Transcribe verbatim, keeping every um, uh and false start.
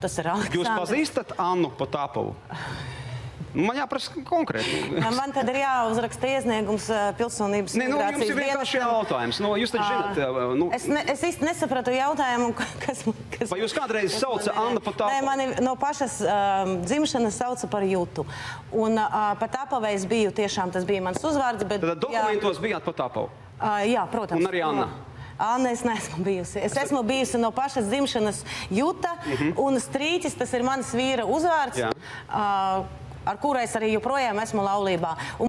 Tas ir Aleksandrs. Jūs pazīstat Annu Potapovu? Man jāprasa konkrēti. Man tad ir jāuzraksta iesniegums pilsonības ne, nu, migrācijas jums ir vienkārši jautājums. Nu, jūs taču zināt... Nu... Es, ne, es īsti nesapratu jautājumu, kas... kas Vai jūs kādreiz sauca Anna Potapovu? Nē, mani no pašas uh, dzimšanas sauca par Jutu. Un uh, Potapovai es biju, tiešām tas bija mans uzvārds, bet... Tad dokumentos jā, bijāt Potapovu? Uh, jā, protams. Un arī Anna? Anna, es neesmu bijusi. Es esmu bijusi no pašas dzimšanas Juta, uh-huh. un Strīķis, tas ir mans vīra uzvārds, uh, ar kurais arī joprojām esmu laulībā. Un